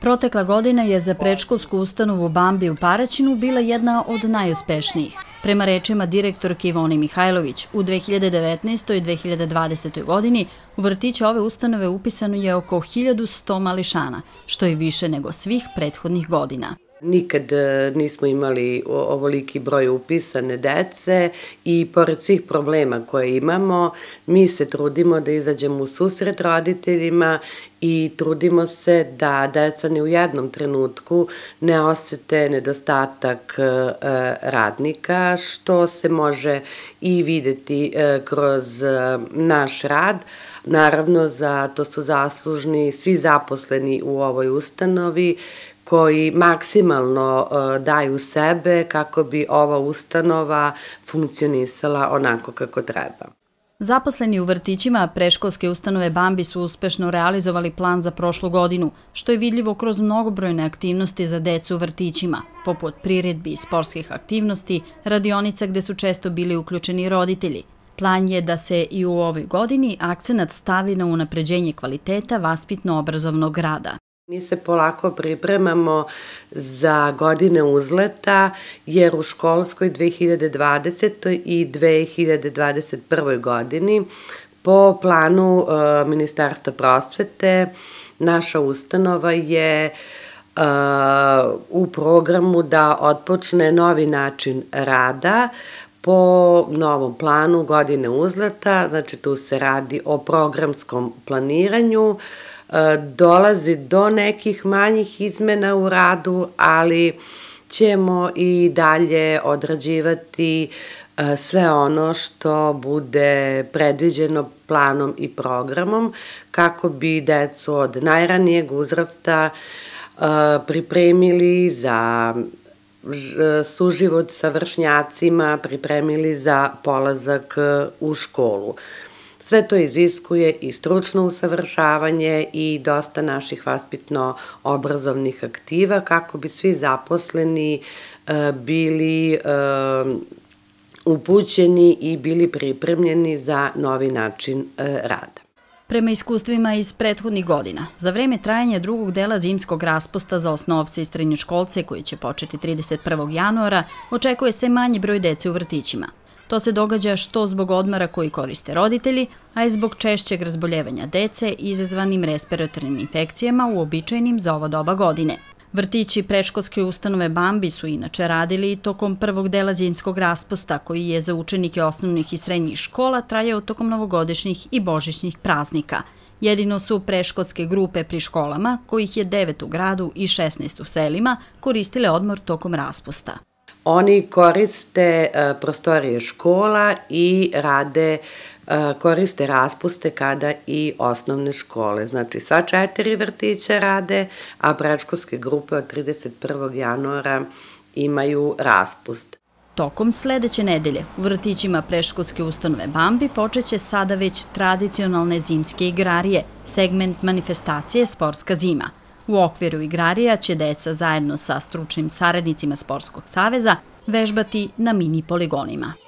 Protekla godina je za predškolsku ustanovu Bambi u Paraćinu bila jedna od najuspešnijih. Prema rečima direktorke Ivone Mihajlović, u 2019. i 2020. godini u vrtiće ove ustanove upisano je oko 1100 mališana, što je više nego svih prethodnih godina. Nikad nismo imali ovoliki broj upisane dece i pored svih problema koje imamo, mi se trudimo da izađemo u susret roditeljima i trudimo se da deca ni u jednom trenutku ne osete nedostatak radnika, što se može i videti kroz naš rad. Naravno, za to su zaslužni svi zaposleni u ovoj ustanovi, koji maksimalno daju sebe kako bi ova ustanova funkcionisala onako kako treba. Zaposleni u vrtićima predškolske ustanove Bambi su uspešno realizovali plan za prošlu godinu, što je vidljivo kroz mnogobrojne aktivnosti za decu u vrtićima, poput priredbi i sportskih aktivnosti, radionica gde su često bili uključeni roditelji. Plan je da se i u ovoj godini akcenat stavi na unapređenje kvaliteta vaspitno-obrazovnog rada. Mi se polako pripremamo za godine uzleta, jer u školskoj 2020. i 2021. godini po planu Ministarstva prosvete naša ustanova je u programu da otpočne novi način rada po novom planu godine uzleta, znači tu se radi o programskom planiranju. Dolazi do nekih manjih izmena u radu, ali ćemo i dalje odrađivati sve ono što bude predviđeno planom i programom kako bi decu od najranijeg uzrasta pripremili za suživot sa vršnjacima, pripremili za polazak u školu. Sve to iziskuje i stručno usavršavanje i dosta naših vaspitno-obrazovnih aktiva kako bi svi zaposleni bili upućeni i bili pripremljeni za novi način rada. Prema iskustvima iz prethodnih godina, za vreme trajanja drugog dela zimskog raspusta za osnovce i srednjoškolce koji će početi 31. januara, očekuje se manji broj dece u vrtićima. To se događa što zbog odmora koji koriste roditelji, a i zbog češćeg razboljevanja dece izazvanim respiratornim infekcijama uobičajenim za ovo doba godine. Vrtići predškolske ustanove Bambi su inače radili i tokom prvog dela zimskog raspusta, koji je za učenike osnovnih i srednjih škola trajao tokom novogodišnjih i božićnih praznika. Jedino su predškolske grupe pri školama, kojih je 9 u gradu i 16 u selima, koristile odmor tokom raspusta. Oni koriste prostorije škola i koriste raspuste kada i osnovne škole. Znači, sva 4 vrtića rade, a predškolske grupe od 31. januara imaju raspust. Tokom sledeće nedelje u vrtićima predškolske ustanove Bambi počeće sada već tradicionalne zimske igrarije, segment manifestacije Sportska zima. U okviru igrarija će deca zajedno sa stručnim saradnicima Sportskog saveza vežbati na mini poligonima.